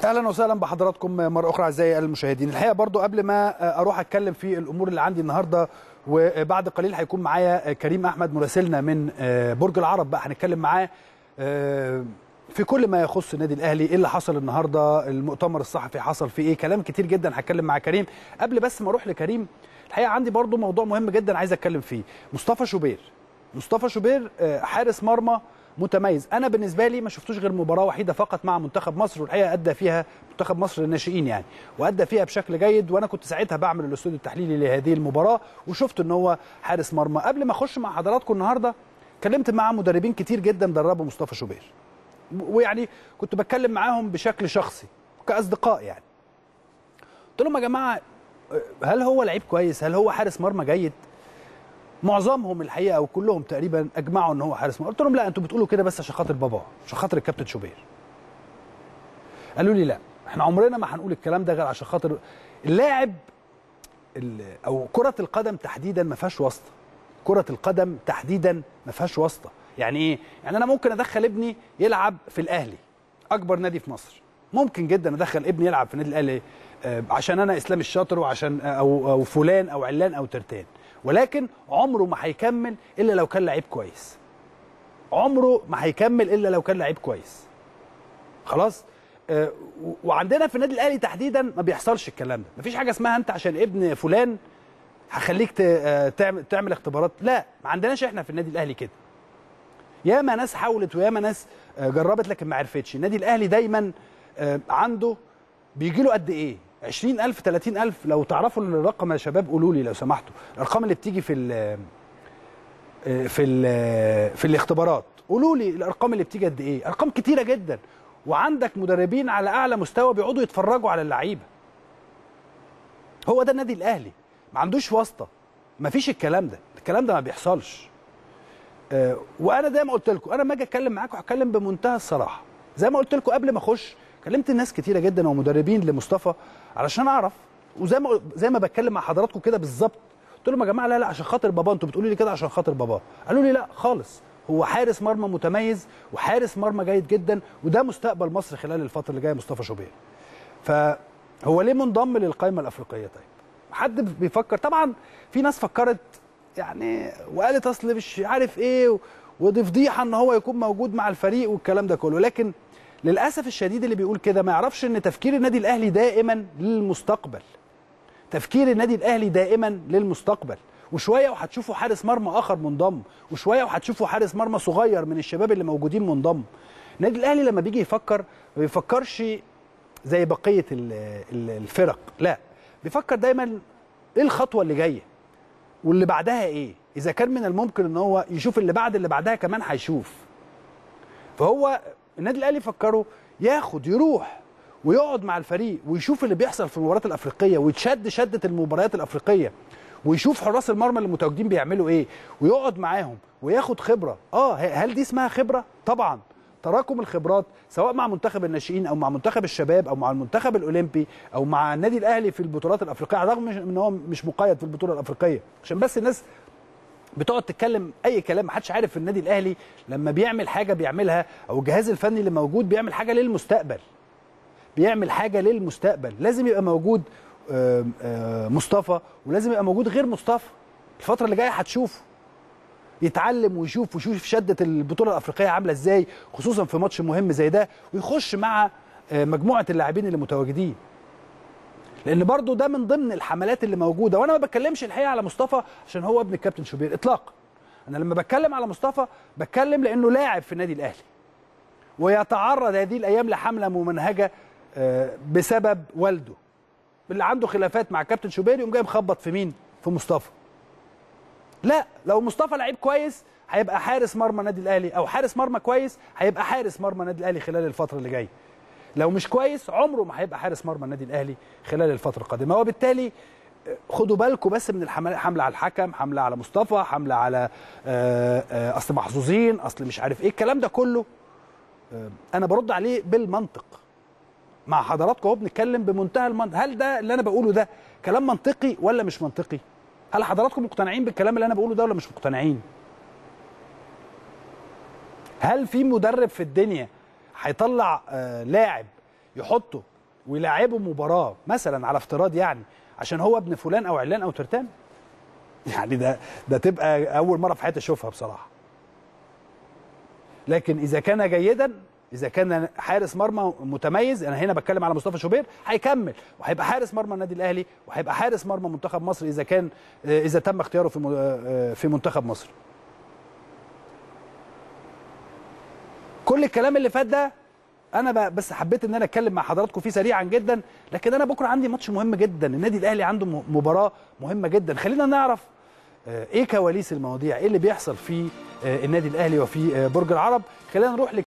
اهلا وسهلا بحضراتكم مره اخرى اعزائي المشاهدين. الحقيقه برضو قبل ما اروح اتكلم في الامور اللي عندي النهارده، وبعد قليل هيكون معايا كريم احمد مراسلنا من برج العرب، بقى هنتكلم معاه في كل ما يخص النادي الاهلي، ايه اللي حصل النهارده، المؤتمر الصحفي حصل فيه ايه، كلام كتير جدا هتكلم مع كريم. قبل بس ما اروح لكريم، الحقيقه عندي برضو موضوع مهم جدا عايز اتكلم فيه. مصطفى شوبير حارس مرمى متميز. انا بالنسبه لي ما شفتوش غير مباراه وحيده فقط مع منتخب مصر، والحقيقه ادى فيها منتخب مصر للناشئين يعني، وادى فيها بشكل جيد، وانا كنت ساعتها بعمل الاستوديو التحليلي لهذه المباراه وشفت ان هو حارس مرمى. قبل ما اخش مع حضراتكم النهارده، اتكلمت مع مدربين كتير جدا دربوا مصطفى شوبير، ويعني كنت بتكلم معاهم بشكل شخصي كاصدقاء يعني. قلت لهم يا جماعه، هل هو لعيب كويس؟ هل هو حارس مرمى جيد؟ معظمهم الحقيقه او كلهم تقريبا اجمعوا ان هو حارس مرمى. قلت لهم لا، انتوا بتقولوا كده بس عشان خاطر بابا، عشان خاطر الكابتن شوبير. قالوا لي لا، احنا عمرنا ما هنقول الكلام ده غير عشان خاطر اللاعب او كره القدم تحديدا ما فيهاش واسطه. كره القدم تحديدا ما فيهاش واسطه. يعني ايه؟ يعني انا ممكن ادخل ابني يلعب في الاهلي، اكبر نادي في مصر، ممكن جدا ادخل ابني يلعب في النادي الاهلي عشان انا اسلام الشاطر، وعشان او فلان او علان او ترتان، ولكن عمره ما هيكمل الا لو كان لعيب كويس. عمره ما هيكمل الا لو كان لعيب كويس. خلاص. وعندنا في النادي الاهلي تحديدا ما بيحصلش الكلام ده. مفيش حاجه اسمها انت عشان ابن فلان هخليك تعمل اختبارات. لا، ما عندناش احنا في النادي الاهلي كده. ياما ناس حاولت وياما ناس جربت لكن ما عرفتش. النادي الاهلي دايما عنده بيجي له قد ايه؟ 20,000 30,000. لو تعرفوا الرقم يا شباب قولوا لي لو سمحتوا، الارقام اللي بتيجي في الاختبارات، قولوا لي الارقام اللي بتيجي قد ايه. ارقام كتيره جدا، وعندك مدربين على اعلى مستوى بيقعدوا يتفرجوا على اللعيبه. هو ده النادي الاهلي، ما عندوش واسطه، ما فيش الكلام ده ما بيحصلش. وانا زي ما قلت لكم، انا لما اجي اتكلم معاكم هتكلم بمنتهى الصراحه. زي ما قلت لكم قبل ما اخش، كلمت ناس كتيره جدا ومدربين لمصطفى علشان اعرف، وزي ما بتكلم مع حضراتكم كده بالظبط. قلت لهم يا جماعه لا عشان خاطر بابا، انتوا بتقولوا لي كده عشان خاطر بابا. قالوا لي لا خالص، هو حارس مرمى متميز وحارس مرمى جيد جدا، وده مستقبل مصر خلال الفتره اللي جايه مصطفى شوبير. فهو ليه منضم للقائمه الافريقيه؟ طيب حد بيفكر؟ طبعا في ناس فكرت يعني وقالت اصل مش عارف ايه، ودي فضيحه ان هو يكون موجود مع الفريق والكلام ده كله، لكن للاسف الشديد اللي بيقول كده ما يعرفش ان تفكير النادي الاهلي دائما للمستقبل. تفكير النادي الاهلي دائما للمستقبل، وشويه وهتشوفوا حارس مرمى اخر منضم، وشويه وهتشوفوا حارس مرمى صغير من الشباب اللي موجودين منضم. النادي الاهلي لما بيجي يفكر ما بيفكرش زي بقيه الفرق، لا، بيفكر دايما ايه الخطوه اللي جايه واللي بعدها ايه. اذا كان من الممكن ان هو يشوف اللي بعدها كمان هيشوف. فهو النادي الاهلي فكره ياخد يروح ويقعد مع الفريق ويشوف اللي بيحصل في المباريات الافريقيه، ويتشد شده المباريات الافريقيه، ويشوف حراس المرمى اللي متواجدين بيعملوا ايه، ويقعد معاهم وياخد خبره. هل دي اسمها خبره؟ طبعا. تراكم الخبرات سواء مع منتخب الناشئين او مع منتخب الشباب او مع المنتخب الاولمبي او مع النادي الاهلي في البطولات الافريقيه، رغم ان هو مش مقيد في البطوله الافريقيه، عشان بس الناس بتقعد تتكلم اي كلام. محدش عارف في النادي الاهلي لما بيعمل حاجه بيعملها، او الجهاز الفني اللي موجود بيعمل حاجه للمستقبل، بيعمل حاجه للمستقبل. لازم يبقى موجود مصطفى، ولازم يبقى موجود غير مصطفى. الفتره اللي جايه هتشوفه يتعلم ويشوف شده البطوله الافريقيه عامله ازاي، خصوصا في ماتش مهم زي ده، ويخش مع مجموعه اللاعبين اللي متواجدين، لان برضو ده من ضمن الحملات اللي موجوده. وانا ما بتكلمش الحقيقه على مصطفى عشان هو ابن الكابتن شوبير اطلاقا. انا لما بتكلم على مصطفى بتكلم لانه لاعب في النادي الاهلي، ويتعرض هذه الايام لحمله ممنهجه بسبب والده اللي عنده خلافات مع كابتن شوبير، يقوم جاي مخبط في مين؟ في مصطفى. لا، لو مصطفى لعيب كويس هيبقى حارس مرمى النادي الاهلي، او حارس مرمى كويس هيبقى حارس مرمى النادي الاهلي خلال الفتره اللي جايه. لو مش كويس عمره ما هيبقى حارس مرمى النادي الاهلي خلال الفتره القادمه. وبالتالي خدوا بالكم بس من الحمله، حمله على الحكم، حمله على مصطفى، حمله على اصل محظوظين، اصل مش عارف ايه الكلام ده كله. انا برد عليه بالمنطق مع حضراتكم اهو، بنتكلم بمنتهى المنطق. هل ده اللي انا بقوله ده كلام منطقي ولا مش منطقي؟ هل حضراتكم مقتنعين بالكلام اللي انا بقوله ده ولا مش مقتنعين؟ هل في مدرب في الدنيا هيطلع لاعب يحطه ويلعبوا مباراه مثلا على افتراض يعني عشان هو ابن فلان او علان او ترتان؟ يعني ده تبقى اول مره في حياتي اشوفها بصراحه. لكن اذا كان جيدا، اذا كان حارس مرمى متميز، انا هنا بتكلم على مصطفى شوبير، هيكمل وهيبقى حارس مرمى النادي الاهلي وهيبقى حارس مرمى منتخب مصر اذا تم اختياره في منتخب مصر. كل الكلام اللي فات ده انا بس حبيت ان انا اتكلم مع حضراتكم فيه سريعا جدا، لكن انا بكره عندي ماتش مهم جدا، النادي الاهلي عنده مباراه مهمه جدا. خلينا نعرف ايه كواليس المواضيع، ايه اللي بيحصل في النادي الاهلي وفي برج العرب. خلينا نروح